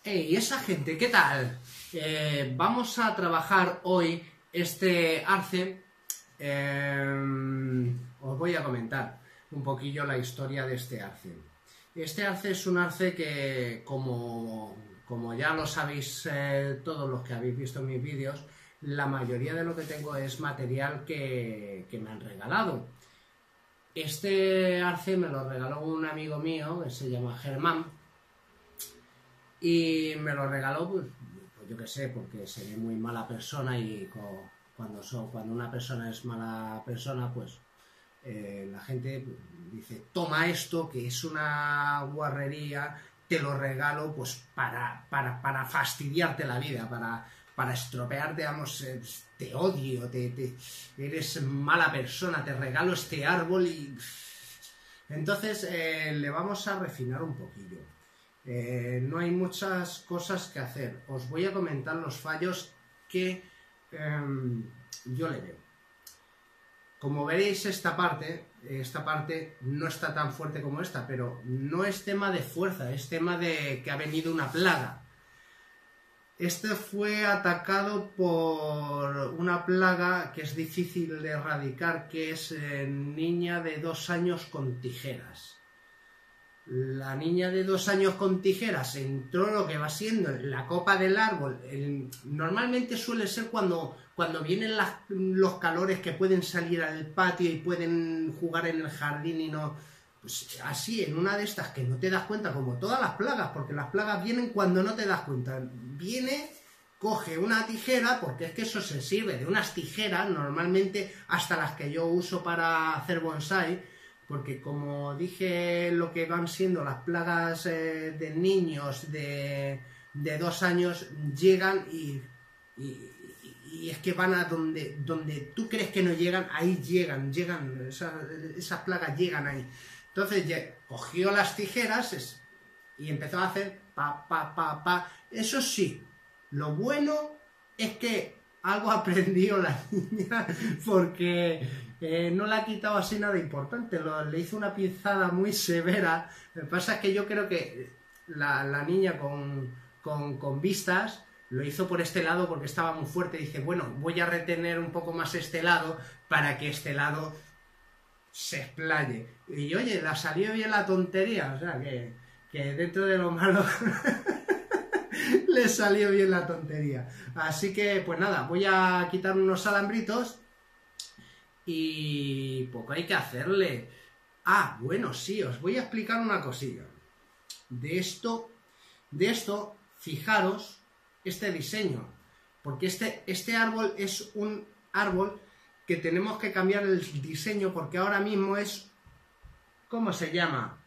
Hey, esa gente, ¿qué tal? Vamos a trabajar hoy este arce. Os voy a comentar un poquillo la historia de este arce. Este arce es un arce que, como ya lo sabéis todos los que habéis visto mis vídeos, la mayoría de lo que tengo es material que me han regalado. Este arce me lo regaló un amigo mío que se llama Germán. Y me lo regaló, pues yo qué sé, porque seré muy mala persona y cuando una persona es mala persona, pues la gente dice, toma esto, que es una guarrería, te lo regalo pues para fastidiarte la vida, para estropearte, vamos, te odio, eres mala persona, te regalo este árbol y... Entonces le vamos a refinar un poquillo. No hay muchas cosas que hacer. Os voy a comentar los fallos que yo le veo. Como veréis, esta parte no está tan fuerte como esta, pero no es tema de fuerza, es tema de que ha venido una plaga. Este fue atacado por una plaga que es difícil de erradicar, que es niña de 2 años con tijeras. La niña de 2 años con tijeras entró lo que va siendo la copa del árbol. Normalmente suele ser cuando vienen los calores que pueden salir al patio y pueden jugar en el jardín y no... Pues así, en una de estas que no te das cuenta, como todas las plagas, porque las plagas vienen cuando no te das cuenta. Viene, coge una tijera, porque es que eso se sirve de unas tijeras, normalmente hasta las que yo uso para hacer bonsai, porque como dije, lo que van siendo las plagas de niños de 2 años llegan y es que van a donde tú crees que no llegan, ahí llegan, esas plagas llegan ahí. Entonces cogió las tijeras y empezó a hacer pa. Eso sí, lo bueno es que algo aprendió la niña, porque no le ha quitado así nada importante, le hizo una pinzada muy severa. Lo que pasa es que yo creo que la niña con vistas lo hizo por este lado porque estaba muy fuerte. Dice, bueno, voy a retener un poco más este lado para que este lado se explaye. Y oye, la salió bien la tontería, o sea, que dentro de lo malo... le salió bien la tontería. Así que, pues nada, voy a quitar unos alambritos y poco hay que hacerle. Ah, bueno, sí, os voy a explicar una cosilla. De esto, fijaros este diseño, porque este árbol es un árbol que tenemos que cambiar el diseño, porque ahora mismo es... ¿Cómo se llama?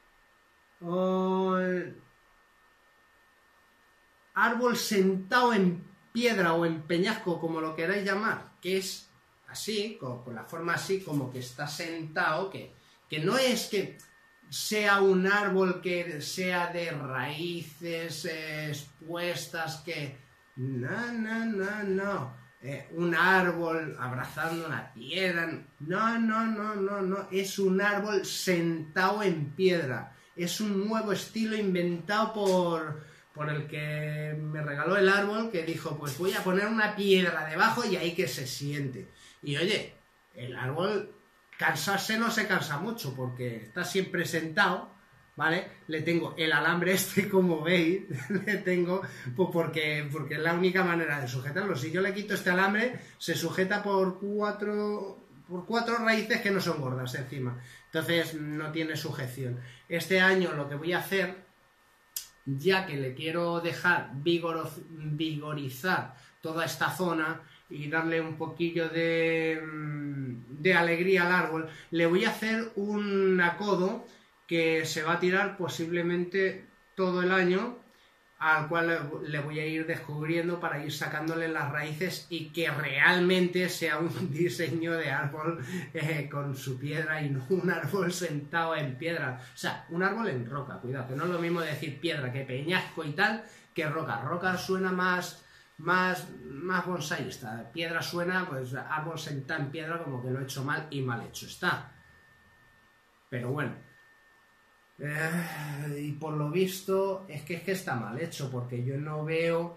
Árbol sentado en piedra o en peñasco, como lo queráis llamar, que es así, con la forma así, como que está sentado, que no es que sea un árbol que sea de raíces expuestas, que... No. Un árbol abrazando una piedra, no, es un árbol sentado en piedra. Es un nuevo estilo inventado por el que me regaló el árbol, que dijo, pues voy a poner una piedra debajo y ahí que se siente. Y oye, el árbol cansarse no se cansa mucho, porque está siempre sentado, ¿vale? Le tengo el alambre como veis, le tengo, pues porque es la única manera de sujetarlo. Si yo le quito este alambre, se sujeta por cuatro raíces que no son gordas encima. Entonces no tiene sujeción. Este año lo que voy a hacer, ya que le quiero dejar vigorizar toda esta zona y darle un poquillo de alegría al árbol, le voy a hacer un acodo que se va a tirar posiblemente todo el año, al cual le voy a ir descubriendo para ir sacándole las raíces y que realmente sea un diseño de árbol con su piedra y no un árbol sentado en piedra. O sea, un árbol en roca, cuidado, que no es lo mismo decir piedra que peñasco y tal, que roca. Roca suena más bonsaísta. Piedra suena, pues, árbol sentado en piedra, como que lo he hecho mal y mal hecho está. Pero bueno. Y por lo visto es que está mal hecho, porque yo no veo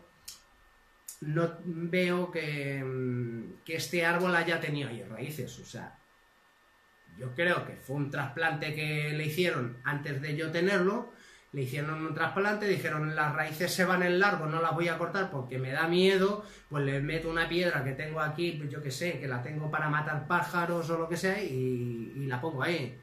que este árbol haya tenido ahí raíces. O sea, yo creo que fue un trasplante que le hicieron antes de yo tenerlo. Le hicieron un trasplante, dijeron las raíces se van en largo, no las voy a cortar porque me da miedo, pues le meto una piedra que tengo aquí, pues yo que sé, que la tengo para matar pájaros o lo que sea, y la pongo ahí.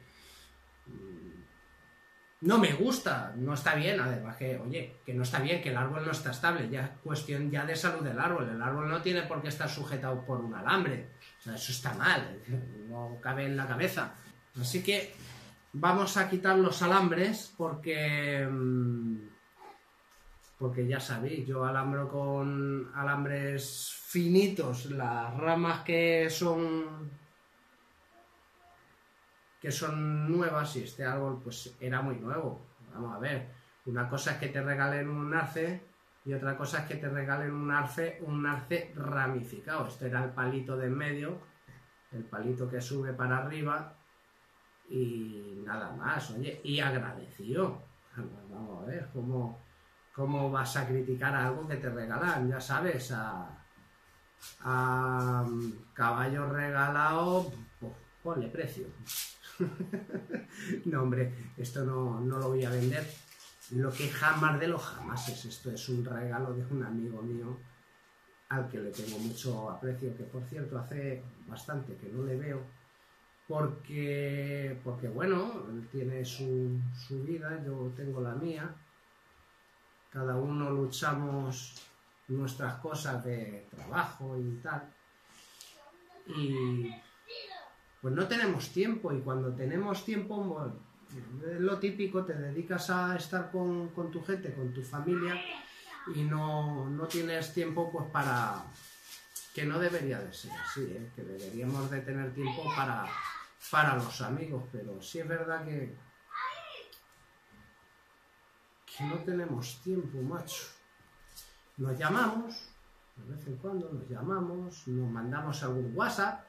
No me gusta, no está bien, además que, oye, que no está bien, que el árbol no está estable, ya es cuestión ya de salud del árbol, el árbol no tiene por qué estar sujetado por un alambre, o sea, eso está mal, no cabe en la cabeza. Así que vamos a quitar los alambres porque ya sabéis, yo alambro con alambres finitos, las ramas que son nuevas, y este árbol pues era muy nuevo. Vamos a ver, una cosa es que te regalen un arce y otra cosa es que te regalen un arce ramificado. Este era el palito de en medio, el palito que sube para arriba, y nada más. Oye, y agradecido. Vamos a ver, ¿cómo vas a criticar algo que te regalan? Ya sabes, a caballo regalado, pues, ponle precio. No, hombre, esto no lo voy a vender. Lo que jamás de los jamases, esto es un regalo de un amigo mío al que le tengo mucho aprecio, que por cierto hace bastante que no le veo, porque bueno, él tiene su vida, yo tengo la mía, cada uno luchamos nuestras cosas de trabajo y tal, y pues no tenemos tiempo, y cuando tenemos tiempo, bueno, es lo típico, te dedicas a estar con tu gente, con tu familia, y no tienes tiempo pues para... que no debería de ser así, que deberíamos de tener tiempo para los amigos, pero sí es verdad que no tenemos tiempo, macho. Nos llamamos, de vez en cuando nos llamamos, nos mandamos algún WhatsApp,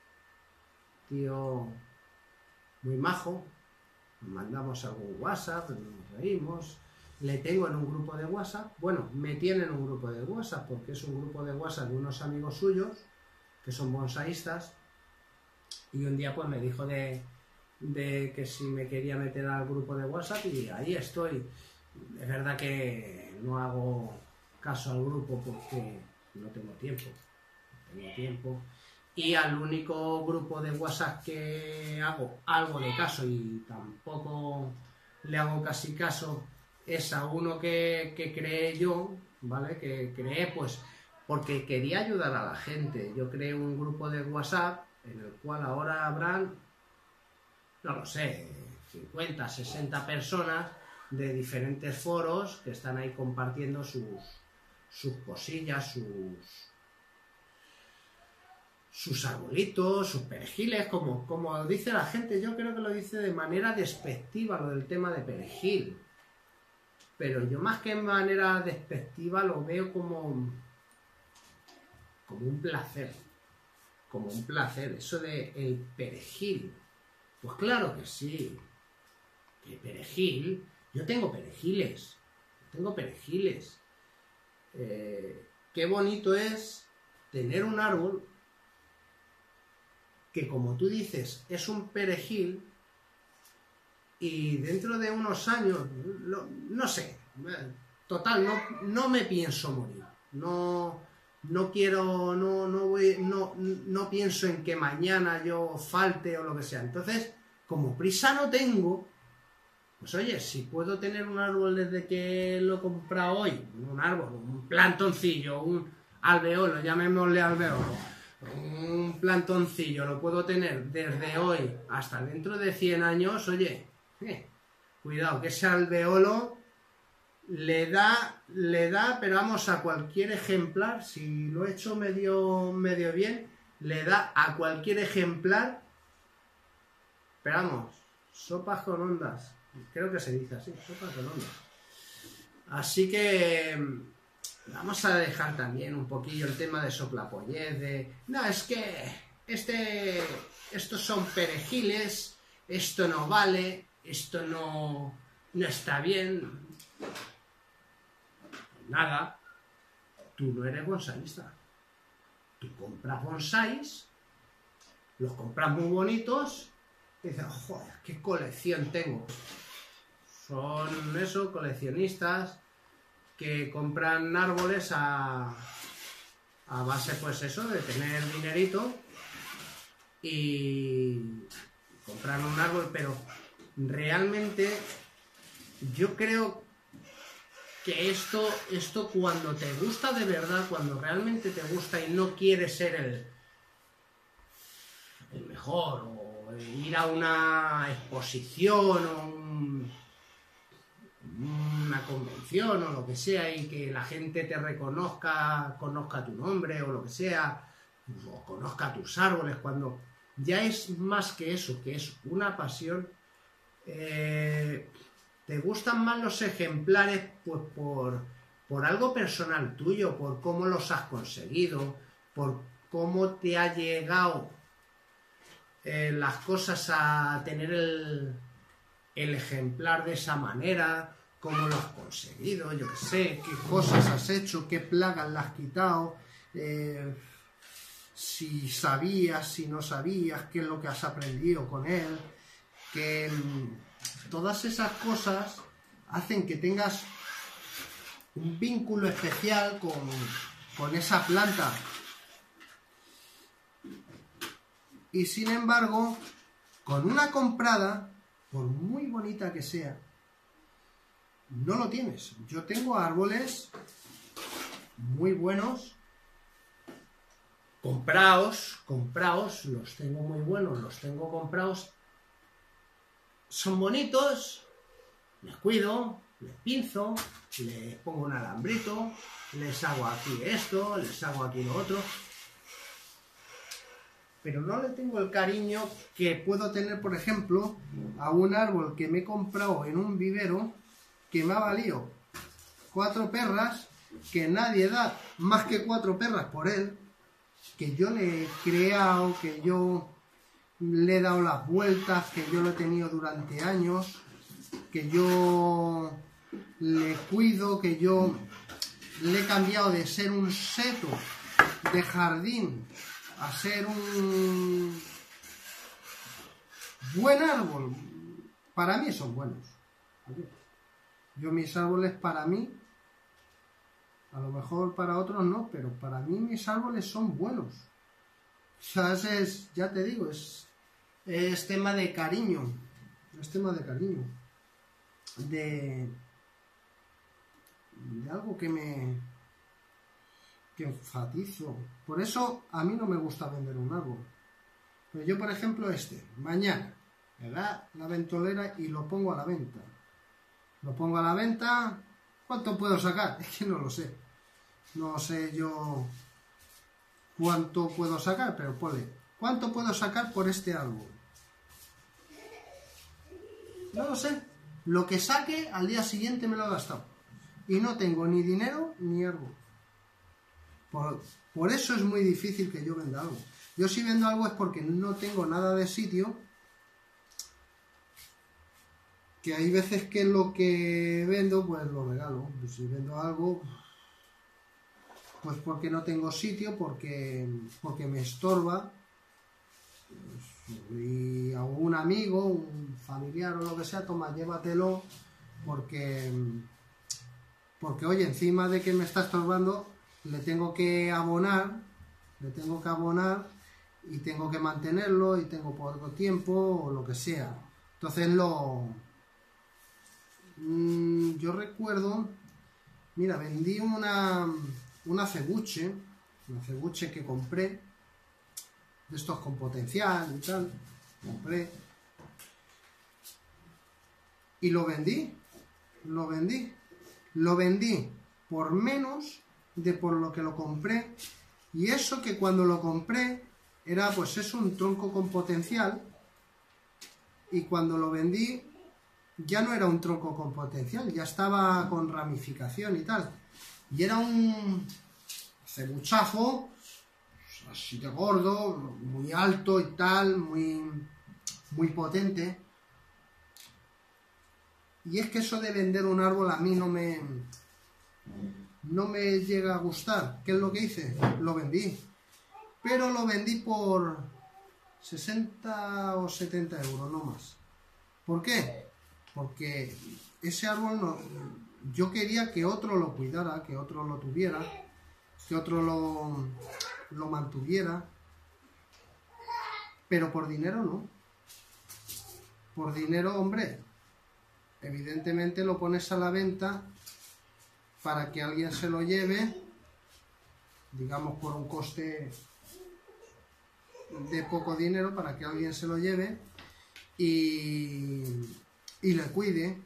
tío muy majo, nos mandamos algún WhatsApp, nos reímos, le tengo en un grupo de WhatsApp, bueno, me tiene en un grupo de WhatsApp, porque es un grupo de WhatsApp de unos amigos suyos, que son bonsaístas, y un día pues me dijo de que si me quería meter al grupo de WhatsApp, y ahí estoy. Es verdad que no hago caso al grupo porque no tengo tiempo, y al único grupo de WhatsApp que hago algo de caso, y tampoco le hago casi caso, es a uno que creé yo, ¿vale? Que creé pues porque quería ayudar a la gente. Yo creé un grupo de WhatsApp en el cual ahora habrán, no lo sé, 50, 60 personas de diferentes foros que están ahí compartiendo sus cosillas, sus arbolitos, sus perejiles, como dice la gente. Yo creo que lo dice de manera despectiva, lo del tema de perejil, pero yo más que de manera despectiva lo veo como un placer, eso de el perejil. Pues claro que sí, que perejil, yo tengo perejiles, qué bonito es tener un árbol que, como tú dices, es un perejil, y dentro de unos años, no sé, total, no me pienso morir, no quiero, no pienso en que mañana yo falte o lo que sea. Entonces, como prisa no tengo, pues oye, si puedo tener un árbol desde que lo he comprado hoy, un plantoncillo, un alveolo, llamémosle alveolo, un plantoncillo, lo puedo tener desde hoy hasta dentro de 100 años, oye, cuidado, que ese alveolo le da, pero vamos, a cualquier ejemplar, si lo he hecho medio bien, le da a cualquier ejemplar, pero vamos, sopas con ondas, creo que se dice así, sopas con ondas. Así que vamos a dejar también un poquillo el tema de soplapollez, no, es que estos son perejiles, esto no vale, esto no está bien. Nada, tú no eres bonsaísta. Tú compras bonsáis, los compras muy bonitos, y dices, joder, qué colección tengo. Son eso, coleccionistas que compran árboles a base, pues eso, de tener dinerito y comprar un árbol, pero realmente yo creo que esto cuando te gusta de verdad, cuando realmente te gusta y no quieres ser el mejor, o ir a una exposición o una convención o lo que sea y que la gente te reconozca, conozca tu nombre o lo que sea, o conozca tus árboles, cuando ya es más que eso, que es una pasión. Te gustan más los ejemplares pues por algo personal tuyo, por cómo los has conseguido, por cómo te ha llegado las cosas a tener el ejemplar de esa manera, cómo lo has conseguido, yo qué sé, qué cosas has hecho, qué plagas le has quitado, si sabías, si no sabías, qué es lo que has aprendido con él, que todas esas cosas hacen que tengas un vínculo especial con esa planta. Y sin embargo, con una comprada, por muy bonita que sea, no lo tienes. Yo tengo árboles muy buenos, comprados, los tengo muy buenos, los tengo comprados. Son bonitos, les cuido, les pinzo, les pongo un alambrito, les hago aquí esto, les hago aquí lo otro, pero no le tengo el cariño que puedo tener, por ejemplo, a un árbol que me he comprado en un vivero que me ha valido 4 perras, que nadie da más que 4 perras por él, que yo le he creado, que yo le he dado las vueltas, que yo lo he tenido durante años, que yo le cuido, que yo le he cambiado de ser un seto de jardín a ser un buen árbol. Para mí son buenos. Yo mis árboles, para mí, a lo mejor para otros no, pero para mí mis árboles son buenos. O sea, ya te digo, es tema de cariño. Es tema de cariño. De algo que enfatizo. Por eso a mí no me gusta vender un árbol. Pero yo, por ejemplo, mañana, ¿verdad? La ventolera y lo pongo a la venta. Lo pongo a la venta. ¿Cuánto puedo sacar? Es que no lo sé. No sé yo cuánto puedo sacar, pero ponle. ¿Cuánto puedo sacar por este árbol? No lo sé. Lo que saque al día siguiente me lo he gastado. Y no tengo ni dinero ni árbol. Por eso es muy difícil que yo venda algo. Yo si vendo algo es porque no tengo nada de sitio. Que hay veces que lo que vendo, pues lo regalo. Pues si vendo algo, pues porque no tengo sitio, porque me estorba. Y a un amigo, un familiar o lo que sea, toma, llévatelo, porque oye, encima de que me está estorbando, le tengo que abonar y tengo que mantenerlo y tengo poco tiempo o lo que sea. Entonces yo recuerdo, mira, vendí una cebuche que compré, de estos con potencial y tal, compré, y lo vendí por menos de por lo que lo compré, y eso que cuando lo compré era pues eso, un tronco con potencial, y cuando lo vendí ya no era un tronco con potencial, ya estaba con ramificación y tal, y era un cebuchazo así de gordo, muy alto y tal, muy potente. Y es que eso de vender un árbol a mí no me llega a gustar. ¿Qué es lo que hice? Lo vendí. Pero lo vendí por 60 o 70 euros, no más. ¿Por qué? Porque ese árbol no, yo quería que otro lo cuidara, que otro lo tuviera, que otro lo mantuviera, pero por dinero no. Por dinero, hombre, evidentemente lo pones a la venta para que alguien se lo lleve, digamos por un coste de poco dinero, para que alguien se lo lleve y le cuide.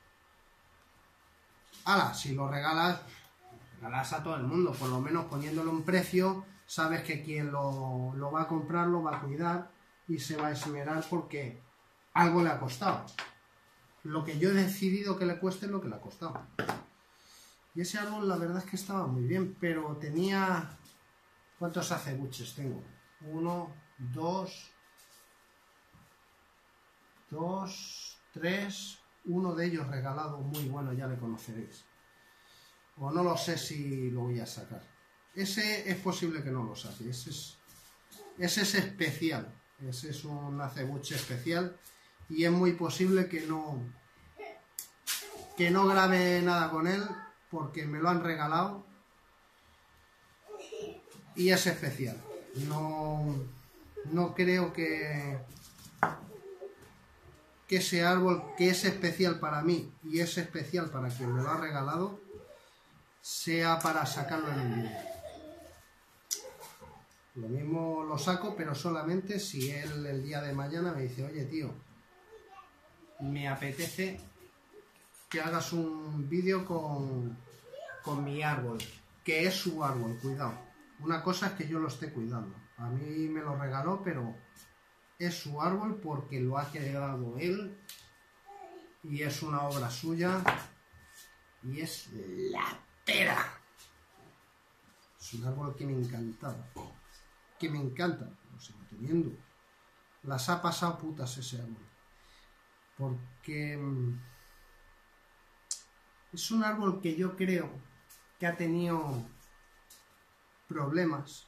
Ala, si lo regalas a todo el mundo, por lo menos poniéndolo en precio, sabes que quien lo va a comprar lo va a cuidar y se va a esmerar porque algo le ha costado. Lo que yo he decidido que le cueste es lo que le ha costado. Y ese árbol la verdad es que estaba muy bien, pero tenía... ¿Cuántos acebuches tengo? 1, 2, 3, uno de ellos regalado, muy bueno, ya le conoceréis. O no lo sé si lo voy a sacar. Ese es posible que no lo saque, ese es especial, ese es un acebuche especial y es muy posible que no grabe nada con él porque me lo han regalado y es especial. No creo que ese árbol, que es especial para mí y es especial para quien me lo ha regalado, sea para sacarlo en un vídeo. Lo mismo lo saco, pero solamente si él el día de mañana me dice: oye tío, me apetece que hagas un vídeo con mi árbol, que es su árbol, cuidado. Una cosa es que yo lo esté cuidando. A mí me lo regaló, pero es su árbol porque lo ha creado él y es una obra suya y es la pera. Es un árbol que me encantaba, que me encanta, lo sigo teniendo. Las ha pasado putas ese árbol, porque es un árbol que yo creo que ha tenido problemas.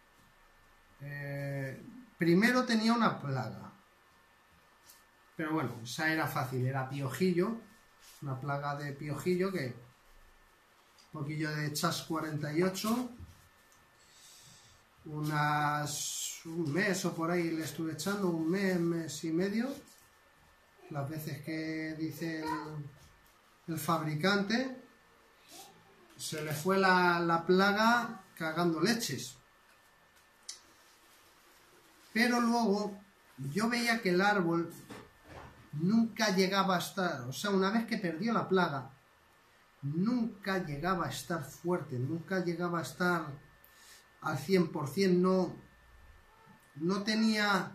Primero tenía una plaga, pero bueno, esa era fácil, era piojillo, una plaga de piojillo, que un poquillo de Chas 48, un mes o por ahí le estuve echando, un mes y medio, las veces que dice el fabricante. Se le fue la plaga cagando leches. Pero luego yo veía que el árbol nunca llegaba a estar, o sea, una vez que perdió la plaga, nunca llegaba a estar fuerte, nunca llegaba a estar al 100%, no tenía...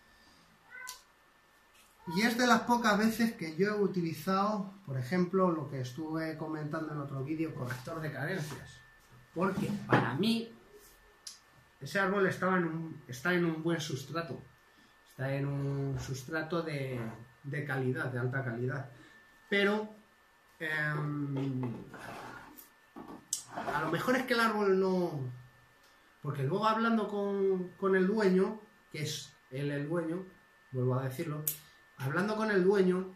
Y es de las pocas veces que yo he utilizado, por ejemplo, lo que estuve comentando en otro vídeo, corrector de carencias. Porque para mí ese árbol está en un buen sustrato. Está en un sustrato de calidad, de alta calidad. Pero a lo mejor es que el árbol no... Porque luego hablando con el dueño, que es él el dueño, vuelvo a decirlo, hablando con el dueño,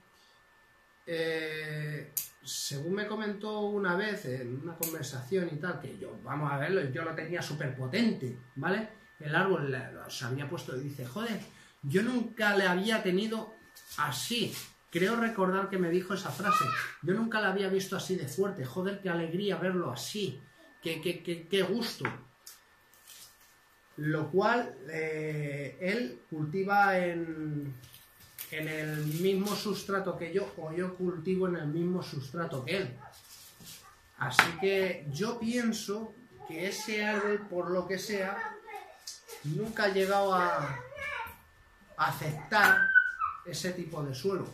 según me comentó una vez en una conversación y tal, que yo, vamos a verlo, yo lo tenía súper potente, ¿vale? El árbol se había puesto y dice: joder, yo nunca le había tenido así. Creo recordar que me dijo esa frase. Yo nunca la había visto así de fuerte. Joder, qué alegría verlo así. Qué gusto. Lo cual él cultiva en el mismo sustrato que yo, o yo cultivo en el mismo sustrato que él. Así que yo pienso que ese árbol, por lo que sea, nunca ha llegado a aceptar ese tipo de suelo.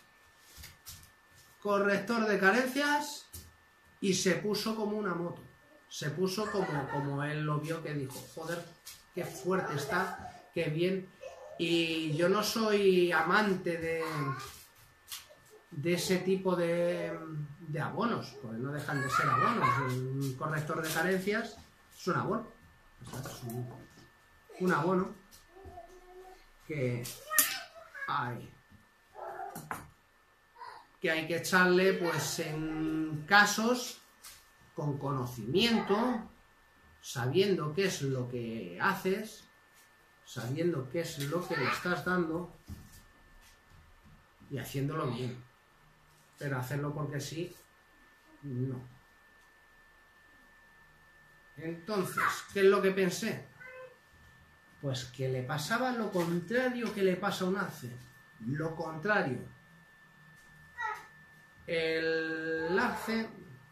Corrector de carencias, y se puso como una moto. Se puso como él lo vio, que dijo: joder, qué fuerte está, qué bien. Y yo no soy amante de ese tipo de abonos, porque no dejan de ser abonos. Un corrector de carencias es un abono. Es un abono que hay que echarle pues en casos con conocimiento, sabiendo qué es lo que haces, sabiendo qué es lo que le estás dando y haciéndolo bien. Pero hacerlo porque sí, no. Entonces, ¿qué es lo que pensé? Pues que le pasaba lo contrario que le pasa a un arce. Lo contrario. El arce,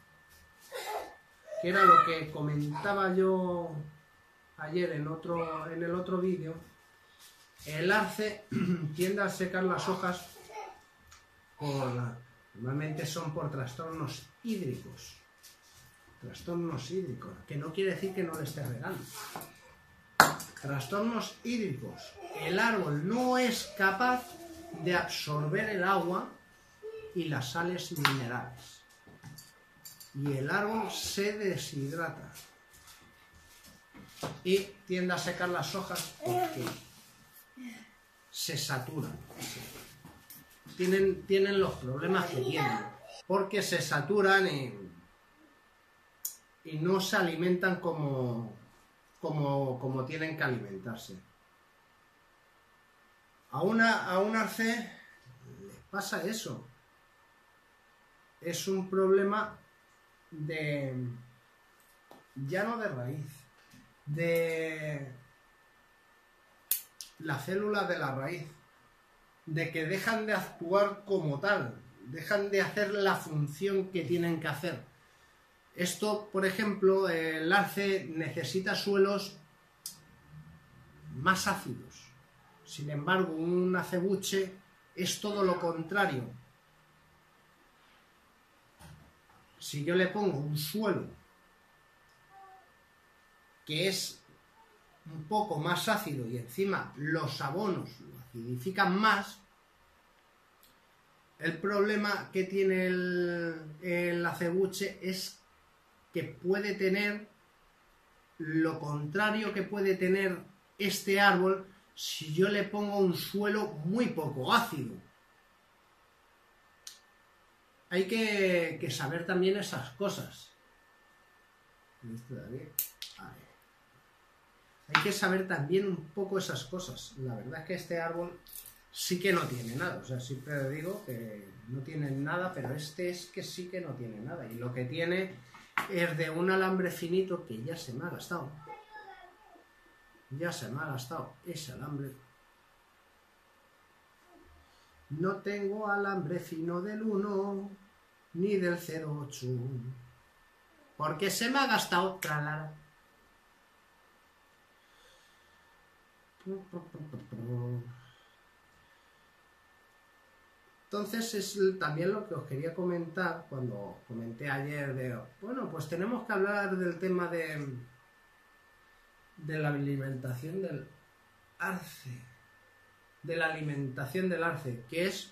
que era lo que comentaba yo ayer en el otro vídeo, el arce tiende a secar las hojas normalmente son por trastornos hídricos. Trastornos hídricos, que no quiere decir que no le estés regando. Trastornos hídricos. El árbol no es capaz de absorber el agua y las sales minerales. Y el árbol se deshidrata. Y tiende a secar las hojas porque se saturan. Tienen los problemas que tienen. Porque se saturan y no se alimentan como tienen que alimentarse. A un arce le pasa eso. Es un problema ya no de raíz, de la célula de la raíz, de que dejan de actuar como tal, dejan de hacer la función que tienen que hacer. Esto, por ejemplo, el arce necesita suelos más ácidos. Sin embargo, un acebuche es todo lo contrario. Si yo le pongo un suelo que es un poco más ácido y encima los abonos lo acidifican más, el problema que tiene el acebuche es que puede tener lo contrario que puede tener este árbol si yo le pongo un suelo muy poco ácido. Hay que saber también esas cosas. Hay que saber también un poco esas cosas. La verdad es que este árbol sí que no tiene nada. O sea, siempre digo que no tiene nada, pero este es que sí que no tiene nada. Y lo que tiene es de un alambre finito que ya se me ha gastado. Ya se me ha gastado ese alambre. No tengo alambre fino del 1 ni del 0,8 porque se me ha gastado otra. Entonces es también lo que os quería comentar cuando comenté ayer de, bueno, pues tenemos que hablar del tema de la alimentación del arce. De la alimentación del arce, que es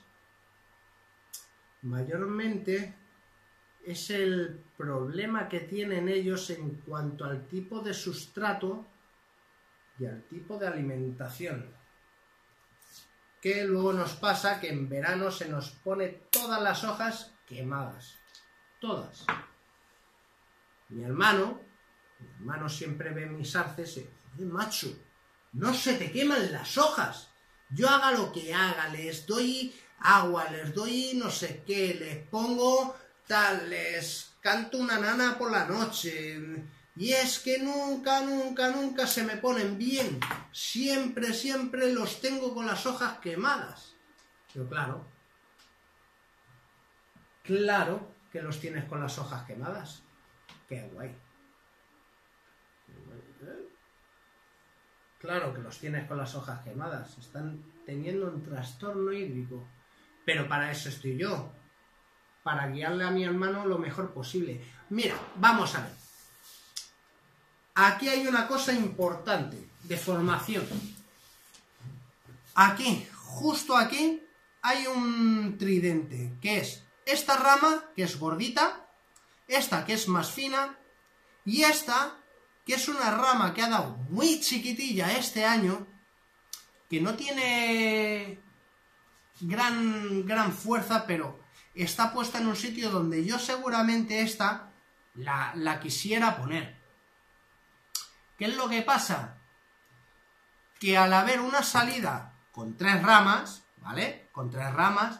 mayormente es el problema que tienen ellos en cuanto al tipo de sustrato y al tipo de alimentación. Que luego nos pasa que en verano se nos pone todas las hojas quemadas. Todas. Mi hermano siempre ve mis arces y dice, macho, no se te queman las hojas. Yo haga lo que haga, les doy agua, les doy no sé qué, les pongo tal, les canto una nana por la noche. Y es que nunca se me ponen bien. Siempre los tengo con las hojas quemadas. Pero claro que los tienes con las hojas quemadas. Qué guay. Claro que los tienes con las hojas quemadas. Están teniendo un trastorno hídrico. Pero para eso estoy yo. Para guiarle a mi hermano lo mejor posible. Mira, vamos a ver. Aquí hay una cosa importante de formación. Aquí, justo aquí, hay un tridente, que es esta rama, que es gordita, esta que es más fina, y esta, que es una rama que ha dado muy chiquitilla este año, que no tiene gran fuerza, pero está puesta en un sitio donde yo seguramente esta la quisiera poner. ¿Qué es lo que pasa? Que al haber una salida con 3 ramas, ¿vale? Con 3 ramas,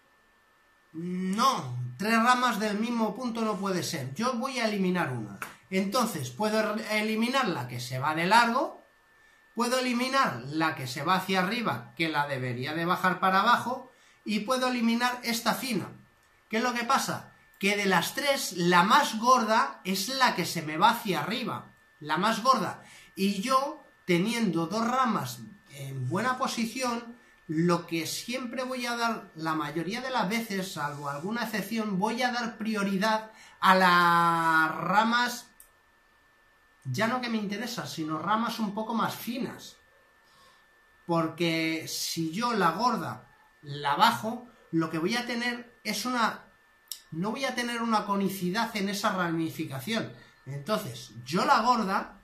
no, 3 ramas del mismo punto no puede ser. Yo voy a eliminar una. Entonces, puedo eliminar la que se va de largo, puedo eliminar la que se va hacia arriba, que la debería de bajar para abajo, y puedo eliminar esta fina. ¿Qué es lo que pasa? Que de las 3, la más gorda es la que se me va hacia arriba, la más gorda. Y yo, teniendo 2 ramas en buena posición, lo que siempre voy a dar, la mayoría de las veces, salvo alguna excepción, voy a dar prioridad a las ramas, ya no que me interesan, sino ramas un poco más finas. Porque si yo la gorda la bajo, lo que voy a tener es no voy a tener una conicidad en esa ramificación. Entonces, yo la gorda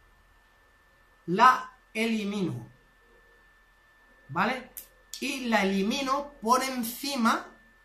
la elimino, ¿vale? Y la elimino por encima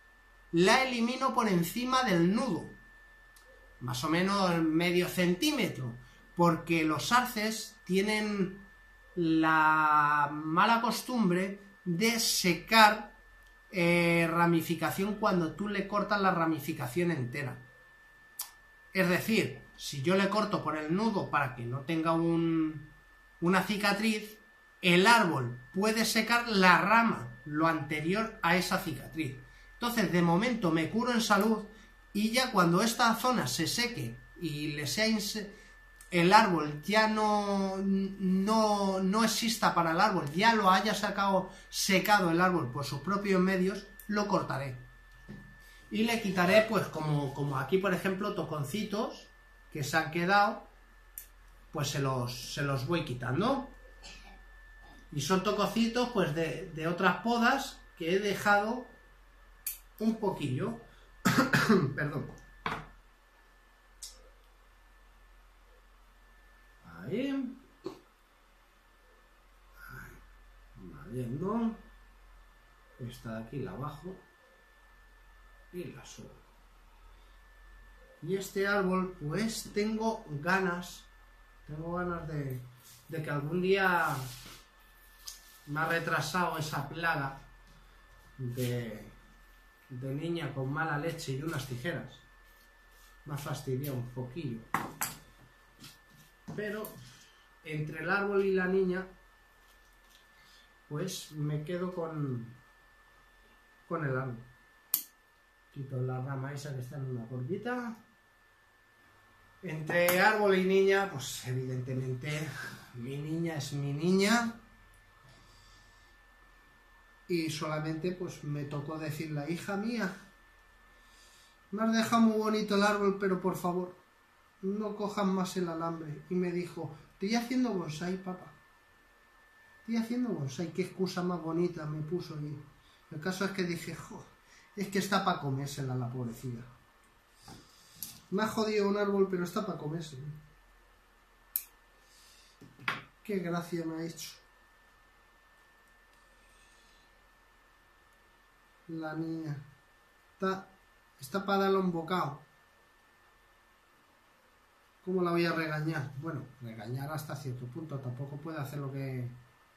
del nudo, más o menos medio centímetro, porque los arces tienen la mala costumbre de secar ramificación cuando tú le cortas la ramificación entera. Es decir, si yo le corto por el nudo para que no tenga una cicatriz, el árbol puede secar la rama, lo anterior a esa cicatriz. Entonces, de momento me curo en salud, y ya cuando esta zona se seque y le sea el árbol ya no exista para el árbol, ya lo haya secado el árbol por sus propios medios, lo cortaré. Y le quitaré, pues como aquí, por ejemplo, toconcitos que se han quedado, pues se los voy quitando. Y son tococitos, pues, de otras podas que he dejado un poquillo. Perdón. Ahí. Va viendo. Esta de aquí la bajo y la subo. Y este árbol, pues tengo ganas de que algún día me ha retrasado esa plaga de niña con mala leche y unas tijeras. Me ha fastidiado un poquillo. Pero entre el árbol y la niña, pues me quedo con el árbol. Quito la rama esa que está en una cordita. Entre árbol y niña, pues evidentemente mi niña es mi niña. Y solamente pues me tocó decirle: hija mía, me has dejado muy bonito el árbol, pero por favor, no cojas más el alambre. Y me dijo: estoy haciendo bonsai, papá. Estoy haciendo bonsai. Qué excusa más bonita me puso. Y el caso es que dije: jo, es que está para comérsela la pobrecilla. Me ha jodido un árbol, pero está para comerse. Qué gracia me ha hecho. La niña. Está para darle un bocado. ¿Cómo la voy a regañar? Bueno, regañar hasta cierto punto. Tampoco puede hacer lo que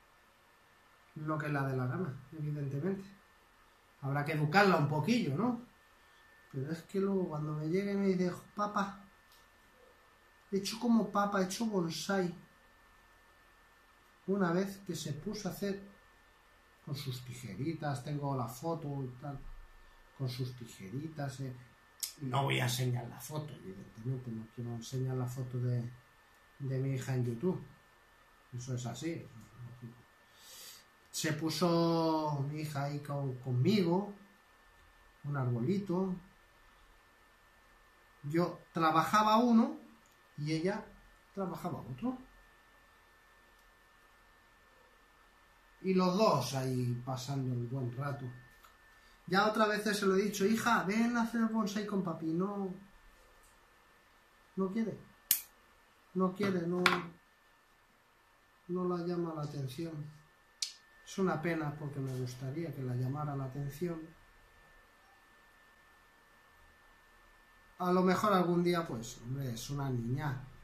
la dé la gana, evidentemente. Habrá que educarla un poquillo, ¿no? Pero es que luego cuando me llegue me dice: papá, he hecho como papa, he hecho bonsai. Una vez que se puso a hacer con sus tijeritas, tengo la foto y tal, con sus tijeritas. No voy a enseñar la foto, evidentemente, no quiero enseñar la foto de mi hija en YouTube. Eso es así. Se puso mi hija ahí conmigo, un arbolito. Yo trabajaba uno y ella trabajaba otro. Y los dos ahí pasando un buen rato. Ya otras veces se lo he dicho, hija, ven a hacer bonsai con papi. No quiere. No quiere, no la llama la atención. Es una pena porque me gustaría que la llamara la atención. A lo mejor algún día, pues, hombre, es una niña.